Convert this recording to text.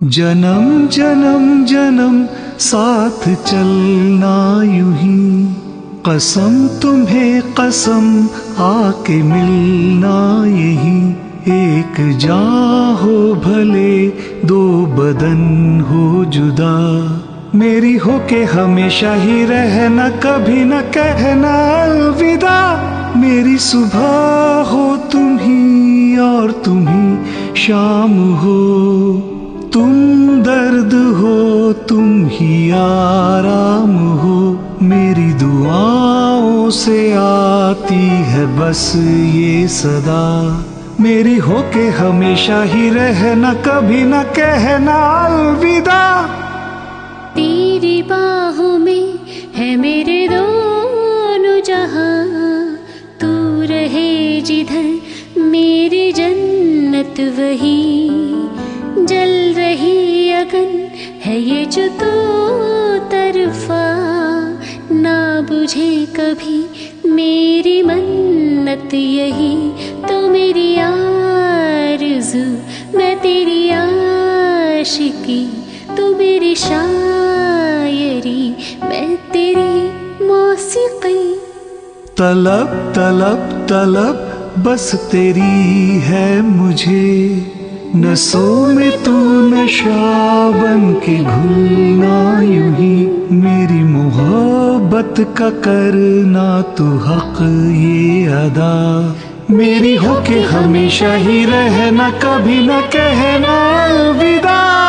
जन्म जन्म जन्म साथ चलना यूं ही, कसम तुम्हें कसम आके मिलना यही। एक जान हो भले दो बदन हो जुदा, मेरी हो के हमेशा ही रहना, कभी न कहना अलविदा। मेरी सुबह हो तुम ही और तुम ही शाम हो, तुम दर्द हो तुम ही आराम हो। मेरी दुआओं से आती है बस ये सदा, मेरी हो के हमेशा ही रहना, कभी न कहना अलविदा। तेरी बाहों में है मेरे दोनों जहां, तू रहे जिधर मेरी जन्नत वही। जल रही अगन है ये जो दो तरफा, ना बुझे कभी मेरी मन्नत यही। तो मेरी आरज़ू मैं तेरी आशिकी, तू मेरी शायरी मैं तेरी मौसीकी। तलब तलब तलब बस तेरी है मुझे, नसों में तू नशा बन के घुलना यूं ही। मेरी मोहब्बत का करना तू हक ये अदा, मेरी हो के हमेशा ही रहना, कभी न कहना अलविदा।